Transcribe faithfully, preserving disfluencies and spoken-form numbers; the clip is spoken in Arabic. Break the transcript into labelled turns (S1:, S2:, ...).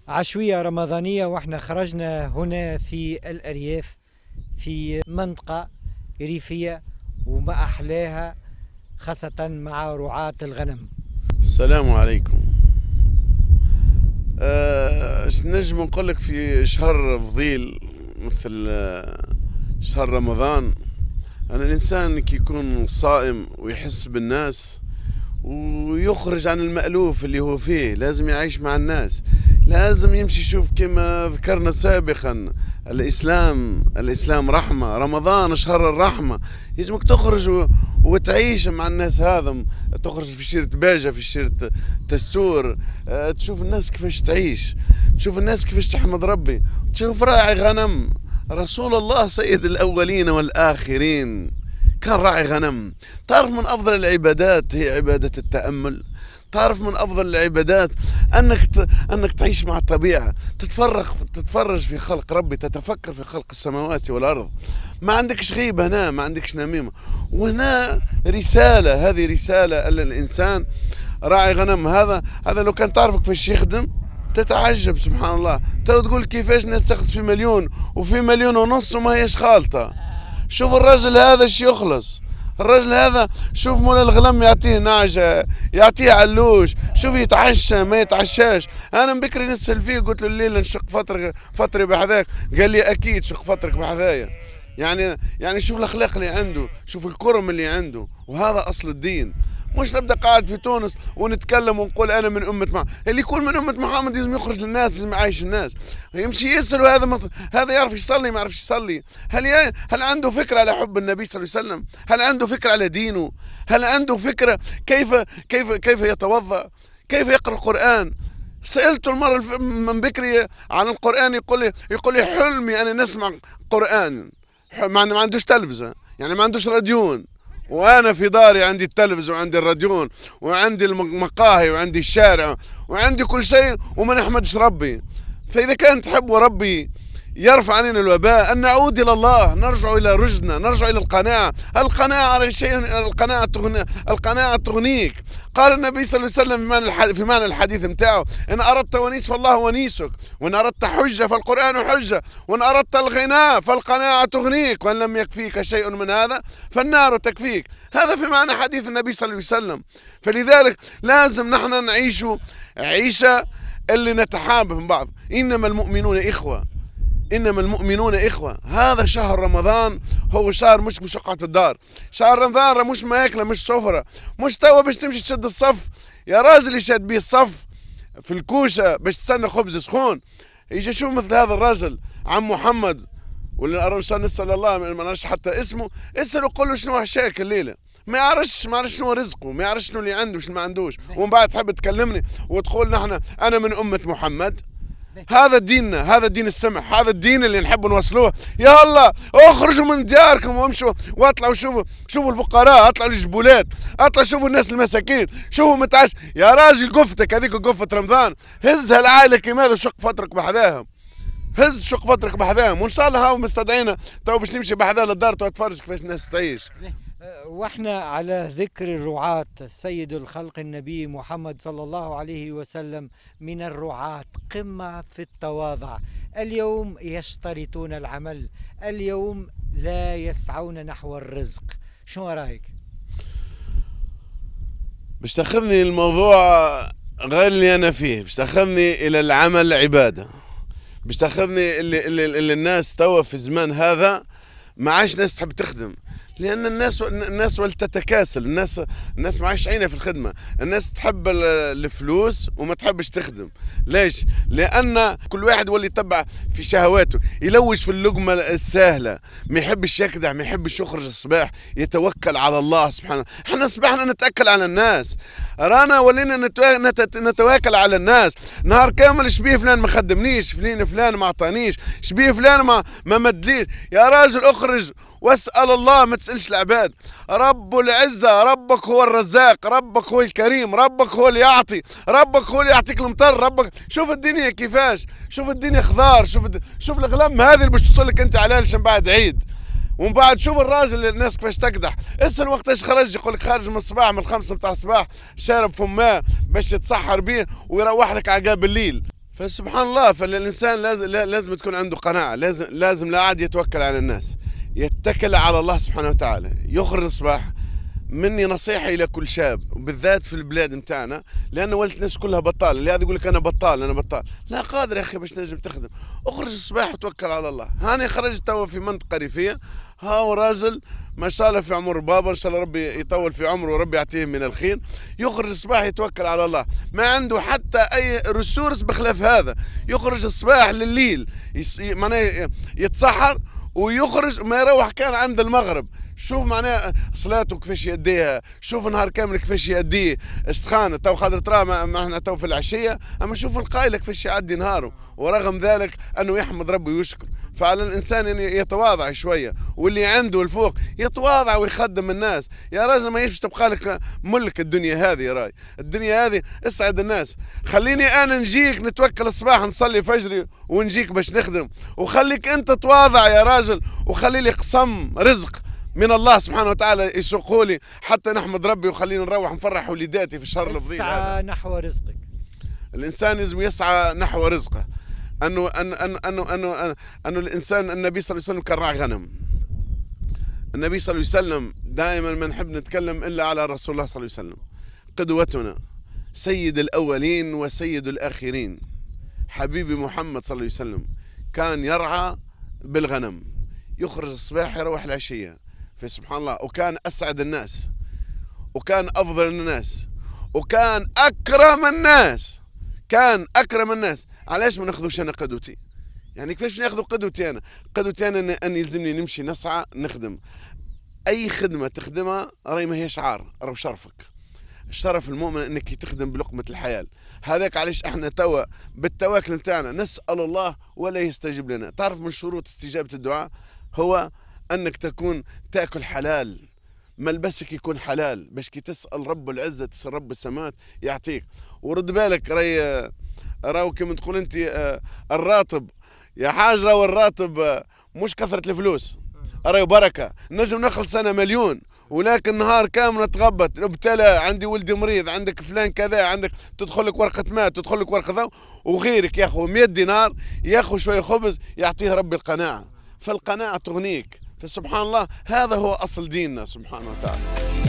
S1: عشوية رمضانية، واحنا خرجنا هنا في الأرياف في منطقة ريفية وما أحلاها، خاصة مع رعاة الغنم.
S2: السلام عليكم. أه نجم نقول لك في شهر فضيل مثل آه، شهر رمضان، أن الإنسان كي يكون صائم ويحس بالناس ويخرج عن المألوف اللي هو فيه، لازم يعيش مع الناس، لازم يمشي يشوف كما ذكرنا سابقا الإسلام الإسلام رحمة، رمضان شهر الرحمة، يلزمك تخرج وتعيش مع الناس، هذا تخرج في شيرة باجة في شيرة تستور، تشوف الناس كيفاش تعيش، تشوف الناس كيفاش تحمد ربي، تشوف راعي غنم. رسول الله سيد الأولين والآخرين كان راعي غنم. تعرف من أفضل العبادات هي عبادة التأمل. تعرف من أفضل العبادات أنك ت... أنك تعيش مع الطبيعة، تتفرغ تتفرج في خلق ربي، تتفكر في خلق السماوات والأرض. ما عندكش غيبة هنا، ما عندكش نميمة. وهنا رسالة، هذه رسالة الإنسان راعي غنم. هذا هذا لو كان تعرف كيفاش يخدم تتعجب سبحان الله. تو تقول كيفاش الناس تاخذ في مليون وفي مليون ونص وما هيش خالطة. شوف الرجل هذا ايش يخلص، الرجل هذا شوف مولا الغلم يعطيه نعجة، يعطيه علوش، شوف يتعشى ما يتعشاش. انا من بكري نسأل فيه قلت له الليلة نشق فطرك فطري بحذاك، قال لي اكيد شق فطرك بحذايا. يعني يعني شوف الاخلاق اللي عنده، شوف الكرم اللي عنده، وهذا اصل الدين. مش نبدا قاعد في تونس ونتكلم ونقول انا من امه محمد، اللي يكون من امه محمد لازم يخرج للناس، لازم يعيش الناس، يمشي يسال هذا مط... هذا يعرف يصلي ما يعرفش يصلي، هل ي... هل عنده فكره على حب النبي صلى الله عليه وسلم؟ هل عنده فكره على دينه؟ هل عنده فكره كيف كيف كيف يتوضا؟ كيف يقرا القران؟ سالته المره الف... من بكري عن القران، يقول لي يقول لي حلمي انا نسمع قران، ما عندوش تلفزه، يعني ما عندوش راديون، وانا في داري عندي التلفزيون وعندي الراديون وعندي المقاهي وعندي الشارع وعندي كل شيء وما نحمدش ربي. فاذا كان تحبوا ربي يرفع علينا الوباء، ان نعود الى الله، نرجع الى رشدنا، نرجع الى القناعه. القناعه شيء، القناعه تغني، القناعه تغنيك. قال النبي صلى الله عليه وسلم في معنى في معنى الحديث نتاعو: ان اردت ونيس فالله ونيسك، وان اردت حجه فالقران حجه، وان اردت الغناء فالقناعه تغنيك، وان لم يكفيك شيء من هذا فالنار تكفيك. هذا في معنى حديث النبي صلى الله عليه وسلم. فلذلك لازم نحن نعيش عيشه اللي نتحابب من بعض. انما المؤمنون اخوه، إنما المؤمنون إخوة. هذا شهر رمضان هو شهر مش مشقة الدار، شهر رمضان مش ماكلة مش سفرة، مش توا باش تمشي تشد الصف يا راجل يشد بيه الصف في الكوشة باش تستنى خبز سخون. يجي شوف مثل هذا الراجل عم محمد، ولا نسأل الله ما نعرفش حتى اسمه، اسأله قول له شنو حشاك الليلة، ما يعرفش ما يعرفش شنو رزقه، ما يعرفش شنو اللي عنده وشنو ما عندوش، ومن بعد تحب تكلمني وتقول نحن أنا من أمة محمد. هذا ديننا، هذا دين السمح، هذا الدين اللي نحب نوصلوه. يا الله اخرجوا من دياركم وامشوا واطلعوا شوفوا شوفوا الفقراء، اطلعوا للجبولات، اطلعوا شوفوا الناس المساكين، شوفوا متعش يا راجل قفتك هذيك قفة رمضان، هز هالعائلة كيما هذا وشق فطرك بحذاهم، هز شق فطرك بحذاهم، وان شاء الله هاو مستدعينا تو باش نمشي بحذا للدار تو تفرج كيفاش الناس تعيش.
S1: واحنا على ذكر الرعاة، سيد الخلق النبي محمد صلى الله عليه وسلم من الرعاة، قمة في التواضع. اليوم يشترطون العمل، اليوم لا يسعون نحو الرزق، شو رأيك؟
S2: باش تاخذني الموضوع غير اللي انا فيه، باش تاخذني الى العمل عبادة، باش تاخذني اللي, اللي, اللي الناس توا في الزمان هذا ما عادش ناس تحب تخدم، لان الناس الناس ولت تتكاسل، الناس الناس ما عادش عينها في الخدمه، الناس تحب الفلوس وما تحبش تخدم. ليش؟ لان كل واحد ولي يتبع في شهواته، يلوج في اللقمه السهله، ما يحبش يكدح، ما يحبش يخرج الصباح، يتوكل على الله سبحانه. احنا اصبحنا نتاكل على الناس، رانا ولينا نتواكل على الناس، نهار كامل شبيه فلان ما خدمنيش، فلان فلان ما عطانيش، شبيه فلان ما ما مدليش. يا راجل اخرج واسأل الله، ما تسألش العباد. رب العزة، ربك هو الرزاق، ربك هو الكريم، ربك هو اللي يعطي، ربك هو اللي يعطيك المطر، ربك. شوف الدنيا كيفاش، شوف الدنيا خضار، شوف الد... شوف الغلام هذه اللي باش توصلك انت عليها عشان بعد عيد. ومن بعد شوف الراجل الناس كيفاش تقدح، اسال وقتاش خرج، يقول لك خارج من الصباح من الخمسة نتاع الصباح شارب فماه باش يتسحر بيه ويروح لك عقاب الليل. فسبحان الله، فالإنسان لازم لازم تكون عنده قناعة، لازم لازم لا عاد يتوكل على الناس، يتكل على الله سبحانه وتعالى. يخرج الصباح. مني نصيحة إلى كل شاب وبالذات في البلاد متاعنا، لأن ولت الناس كلها بطالة، اللي هذا يقول لك أنا بطال أنا بطال، لا قادر يا أخي باش تنجم تخدم. اخرج الصباح وتوكل على الله. هاني خرجت توا في منطقة ريفية، هاو راجل ما شاء الله في عمر بابا، ان شاء الله ربي يطول في عمره وربي يعطيه من الخير، يخرج الصباح يتوكل على الله، ما عنده حتى اي ريسورس بخلاف هذا. يخرج الصباح لليل معناه يتسحر ويخرج ما يروح كان عند المغرب. شوف معناها صلاته كيفاش يديها، شوف نهار كامل كيفاش يديه، استخانة تو خاطر ترى ما احنا تو في العشية، اما شوف القايلة كيفاش يعدي نهاره، ورغم ذلك انه يحمد ربي ويشكر. فعلى الانسان يعني يتواضع شوية، واللي عنده الفوق يتواضع ويخدم الناس. يا راجل ما يمشي تبقى لك ملك الدنيا هذه، راي الدنيا هذه اسعد الناس. خليني انا نجيك نتوكل الصباح نصلي فجري ونجيك باش نخدم، وخليك انت تواضع يا راجل، وخلي لي قسم رزق من الله سبحانه وتعالى يسوقوا لي حتى نحمد ربي، وخلينا نروح نفرح وليداتي في الشهر الفضيل هذا.
S1: اسعى نحو رزقك.
S2: الانسان لازم يسعى نحو رزقه. انه انه انه انه انه, أنه الانسان، النبي صلى الله عليه وسلم كان راعي غنم. النبي صلى الله عليه وسلم دائما ما نحب نتكلم الا على رسول الله صلى الله عليه وسلم، قدوتنا سيد الاولين وسيد الاخرين. حبيبي محمد صلى الله عليه وسلم كان يرعى بالغنم، يخرج الصباح يروح العشيه. فسبحان الله، وكان اسعد الناس، وكان افضل الناس، وكان اكرم الناس، كان اكرم الناس. علاش ما ناخذوش انا قدوتي؟ يعني كيفاش ناخذ قدوتي انا؟ قدوتي انا ان يلزمني نمشي نسعى نخدم. اي خدمه تخدمها راهي ما هي شعار، راهو شرفك. الشرف المؤمن انك تخدم بلقمه الحياه. هذاك علاش احنا توا بالتواكل نتاعنا نسال الله ولا يستجيب لنا. تعرف من شروط استجابه الدعاء هو انك تكون تاكل حلال، ملبسك يكون حلال، باش كي تسال رب العزه تسال رب السماوات يعطيك. ورد بالك راهي راهو كما تقول انت الراتب يا حاج، راهو الراتب مش كثره الفلوس، راهو بركه. نجم نخلص انا مليون ولكن نهار كامل نتغبط، ابتلى عندي ولدي مريض، عندك فلان كذا، عندك تدخل لك ورقه ماء، تدخل لك ورقه ذا، وغيرك ياخذ مئة دينار ياخذ شويه خبز يعطيه ربي القناعه. فالقناعه تغنيك. فسبحان الله هذا هو اصل ديننا سبحانه وتعالى.